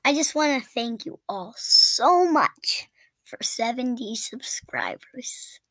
I just want to thank you all so much for 70 subscribers.